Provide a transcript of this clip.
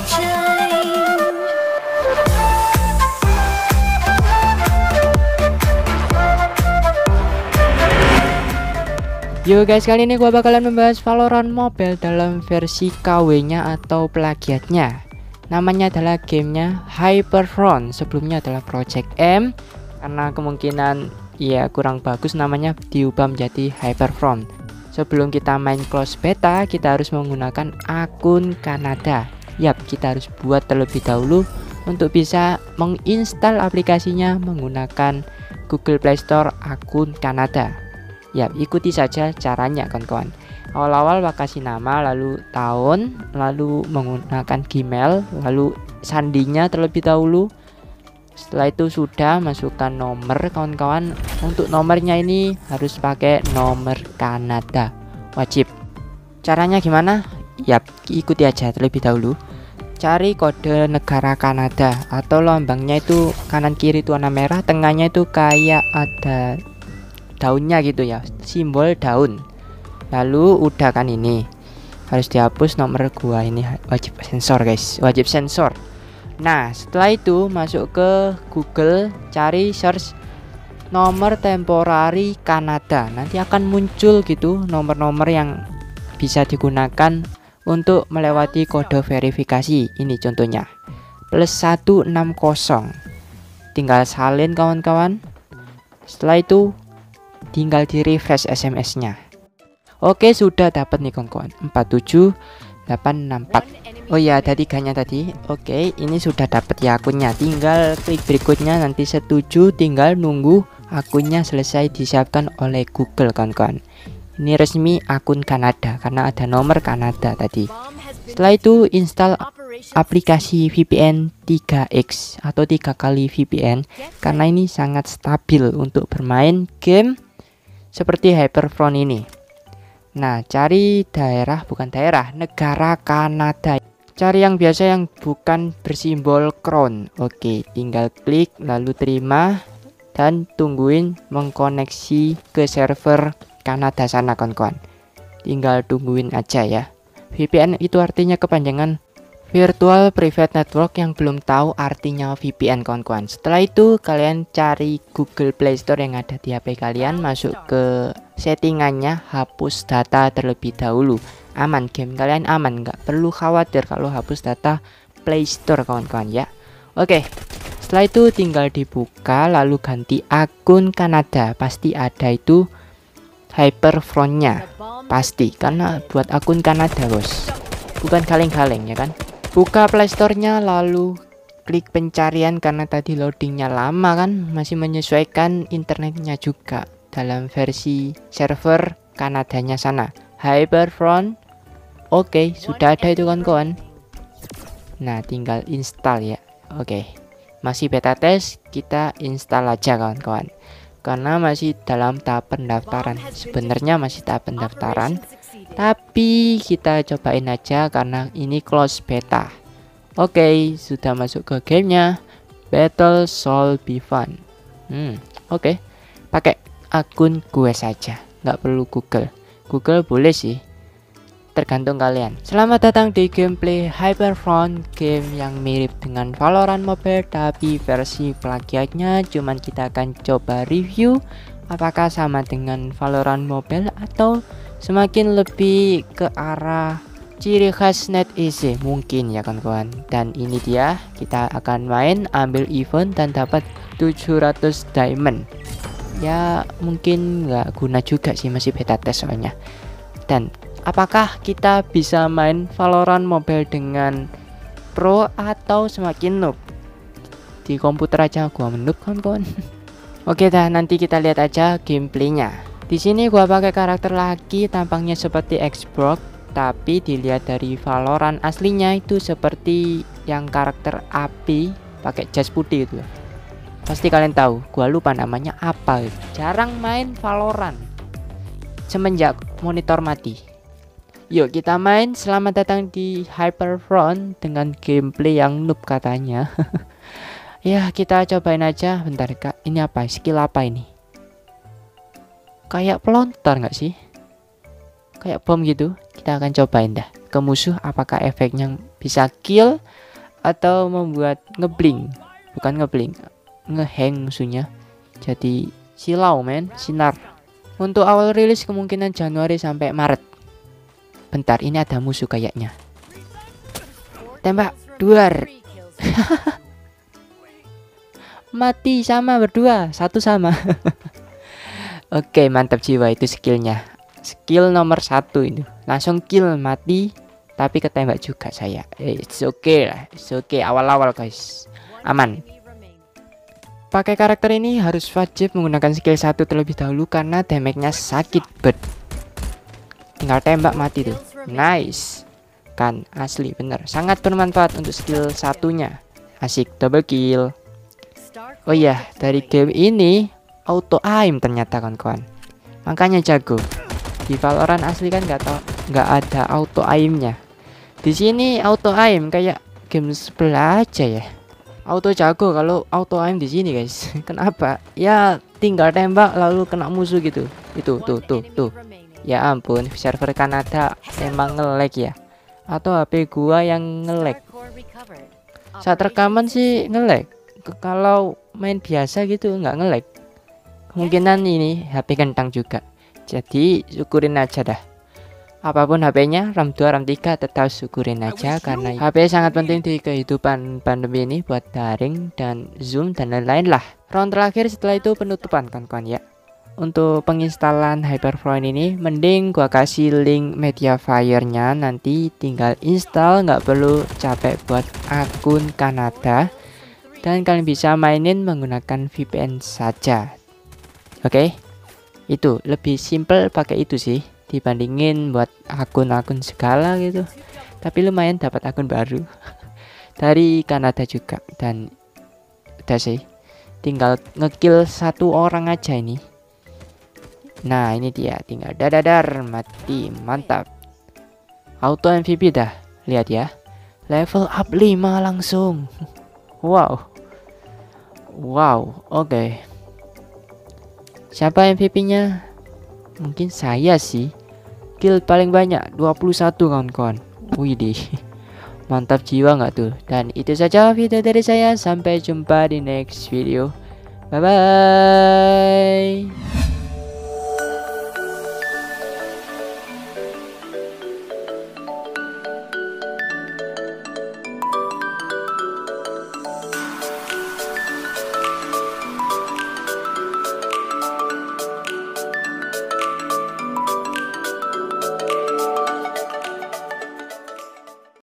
Yo guys, kali ini gua bakalan membahas Valorant Mobile dalam versi KW-nya atau plagiatnya. Namanya adalah gamenya Hyperfront. Sebelumnya adalah Project M, karena kemungkinan ya kurang bagus namanya diubah menjadi Hyperfront. Sebelum kita main close beta, kita harus menggunakan akun Kanada. Yap, kita harus buat terlebih dahulu untuk bisa menginstal aplikasinya menggunakan Google Play Store akun Kanada. Ya, ikuti saja caranya kawan-kawan. Awal-awal kasih nama, lalu tahun, lalu menggunakan Gmail, lalu sandinya terlebih dahulu. Setelah itu sudah masukkan nomor kawan-kawan. Untuk nomornya ini harus pakai nomor Kanada, wajib. Caranya gimana? Yap, ikuti aja terlebih dahulu. Cari kode negara Kanada atau lambangnya itu kanan kiri itu warna merah, tengahnya itu kayak ada daunnya gitu ya, simbol daun. Lalu udah kan, ini harus dihapus nomor gua, ini wajib sensor guys, wajib sensor. Nah setelah itu masuk ke Google, cari search nomor temporary Kanada, nanti akan muncul gitu nomor-nomor yang bisa digunakan untuk melewati kode verifikasi. Ini contohnya +160, tinggal salin kawan-kawan. Setelah itu tinggal di refresh SMS-nya. Oke, sudah dapat nih kawan-kawan, 47864. Oh ya, ada tiganya tadi. Oke, ini sudah dapat ya akunnya. Tinggal klik berikutnya, nanti setuju, tinggal nunggu akunnya selesai disiapkan oleh Google kawan-kawan. Ini resmi akun Kanada karena ada nomor Kanada tadi. Setelah itu install aplikasi VPN 3x atau 3 kali VPN, karena ini sangat stabil untuk bermain game seperti Hyperfront ini. Nah, cari negara Kanada. Cari yang biasa yang bukan bersimbol crown. Oke, tinggal klik lalu terima dan tungguin mengkoneksi ke server Kanada sana kawan-kawan. Tinggal tungguin aja ya. VPN itu artinya kepanjangan Virtual Private Network, yang belum tahu artinya VPN kawan-kawan. Setelah itu kalian cari Google Play Store yang ada di HP kalian, masuk ke settingannya, hapus data terlebih dahulu. Aman, game kalian aman, nggak perlu khawatir kalau hapus data Play Store kawan-kawan ya. Oke, setelah itu tinggal dibuka lalu ganti akun Kanada. Pasti ada itu Hyperfront-nya, pasti, karena buat akun Kanada bos, bukan kaleng-kaleng ya kan. Buka Play Store-nya lalu klik pencarian, karena tadi loadingnya lama kan, masih menyesuaikan internetnya juga dalam versi server Kanadanya sana. Hyperfront. Oke, sudah ada itu kawan-kawan. Nah, tinggal install ya. Oke, masih beta test, kita install aja kawan-kawan, karena masih dalam tahap pendaftaran. Sebenarnya masih tahap pendaftaran, tapi kita cobain aja karena ini close beta. Oke, sudah masuk ke gamenya. Battle Shall Be Fun. Oke, pakai akun gue saja, nggak perlu Google. Google boleh sih, tergantung kalian. Selamat datang di gameplay Hyperfront, game yang mirip dengan Valorant Mobile tapi versi plagiatnya. Cuman kita akan coba review apakah sama dengan Valorant Mobile atau semakin lebih ke arah ciri khas NetEase mungkin ya kawan-kawan. Dan ini dia, kita akan main, ambil event dan dapat 700 diamond. Ya mungkin nggak guna juga sih, masih beta test soalnya. Dan apakah kita bisa main Valorant Mobile dengan pro atau semakin noob? Di komputer aja gua menoob kawan-kawan. Oke dah, nanti kita lihat aja gameplaynya. Di sini gua pakai karakter laki, tampangnya seperti Xbox, tapi dilihat dari Valorant aslinya itu seperti yang karakter api pakai jas putih itu. Pasti kalian tahu, gua lupa namanya apa. Jarang main Valorant semenjak monitor mati. Yuk kita main. Selamat datang di Hyperfront dengan gameplay yang noob katanya. Ya kita cobain aja. Bentar kak, ini apa? Skill apa ini? Kayak pelontar nggak sih? Kayak bom gitu. Kita akan cobain dah. ke musuh, apakah efeknya bisa kill atau membuat ngebling, bukan ngebling, ngehang musuhnya jadi silau men, sinar. Untuk awal rilis kemungkinan Januari sampai Maret. Bentar, ini ada musuh kayaknya. Tembak, duar. Mati sama berdua, satu sama. Oke, mantap jiwa, itu skillnya. Skill nomor 1 itu. Langsung kill, mati, tapi ketembak juga saya. It's okay lah, it's okay. Awal-awal guys, aman. Pakai karakter ini harus wajib menggunakan skill 1 terlebih dahulu karena damage-nya sakit bet. Tinggal tembak mati tuh. Nice. Kan asli bener, sangat bermanfaat untuk skill satunya. Asik, double kill. Oh iya, dari game ini auto aim ternyata kawan-kawan. Makanya jago. Di Valorant asli kan nggak ada auto aimnya. Di sini auto aim kayak game sebelah aja ya. Auto jago kalau auto aim di sini guys. Kenapa? Ya tinggal tembak lalu kena musuh gitu. Itu tuh. Ya ampun, server Kanada emang nge-lag ya. Atau HP gua yang nge-lag. Saat rekaman sih nge-lag. Kalau main biasa gitu nggak nge-lag. Kemungkinan ini HP kentang juga. Jadi syukurin aja dah. Apapun HP-nya, RAM 2, RAM 3 tetap syukurin aja karena HP sangat penting di kehidupan pandemi ini buat daring dan zoom dan lain-lain lah. Round terakhir setelah itu penutupan kawan-kawan ya. Untuk penginstalan Hyperflow ini mending gua kasih link Mediafire-nya, nanti tinggal install, nggak perlu capek buat akun Kanada dan kalian bisa mainin menggunakan VPN saja. Oke. Itu lebih simple pakai itu sih dibandingin buat akun-akun segala gitu. Tapi lumayan dapat akun baru dari Kanada juga. Dan udah sih, tinggal ngekill 1 orang aja ini. Nah ini dia, tinggal dadadar mati, mantap. Auto MVP dah, lihat ya, level up 5 langsung. Wow, oke. Siapa MVP-nya? Mungkin saya sih. Kill paling banyak 21 kawan-kawan. Widih, mantap jiwa nggak tuh? Dan itu saja video dari saya. Sampai jumpa di next video. Bye bye.